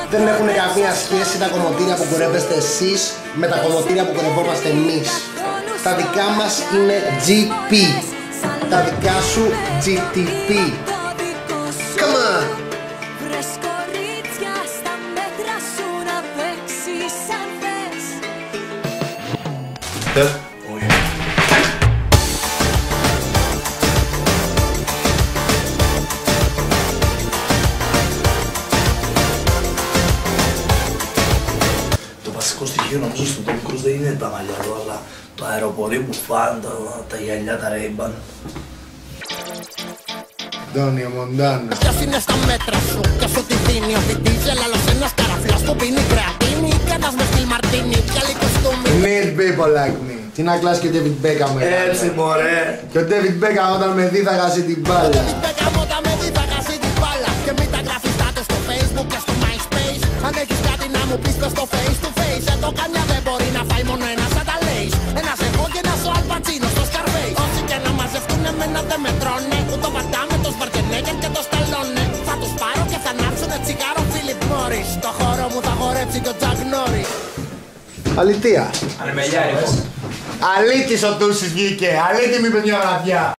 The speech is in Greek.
Δεν έχουν καμία σχέση τα κομμωτήρια που κουρεύεστε εσείς με τα κομμωτήρια που κουρευόμαστε εμείς. Τα δικά μας είναι GP. Τα δικά σου GTP. Come on! Το βασικό στοιχείο νομίζω στον Tom Cruise δεν είναι τα μαλλιά του, αλλά το αεροπορείο που φάνε, τα γυαλιά, τα Ray-Ban. Ντόνιο Μοντάνο. Ποιος είναι στα μέτρα σου, ποιος σου τη δίνει ο Βιτίζελ, άλλος ένας καραφλός που πίνει κρεατίνη ή κράτας με στυλ Μαρτίνι, πια λίγο στούμι. Need people like me. Τι να κλάσει και ο David Beckham με. Έτσι μωρέ. Και ο David Beckham όταν με δει θα χάσει την μπάλα. David Beckham όταν με δει θα χάσει την μπάλα. Και μην τα γράφεις κάτω στο Facebook και στο MySpace. Αν έχεις κάτι να μου πεις πες στο face to face. Εδώ καμιά δεν μπορεί να φάει μόνο ένας σαν τα λέεις. Ένας εγώ και ένας ο Αλπατσίνο στο Scarface. Όσοι και να μαζευτούν εμένα δεν με τρώνε. Ούτε το Βαντάμε, το Σβαρκενέγκερ και το Σταλόνε. Θα τους πάρω και θα ανάψουνε τσιγάρο Φίλιπ Μόρις. Στο χώρο μου θα χορέψει και ο Τζακ Νόρις. Αλητία. Ανεμελιάρικο. Αλήτης ο Τούσης βγήκε. Αλήτη μου είπε μια βραδιά.